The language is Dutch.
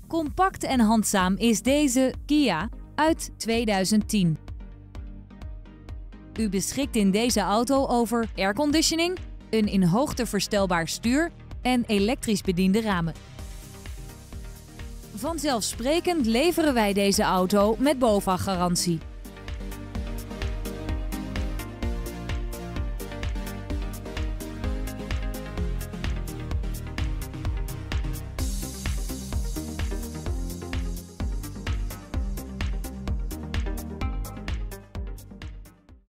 Compact en handzaam is deze Kia uit 2010. U beschikt in deze auto over airconditioning, een in hoogte verstelbaar stuur en elektrisch bediende ramen. Vanzelfsprekend leveren wij deze auto met BOVAG-garantie.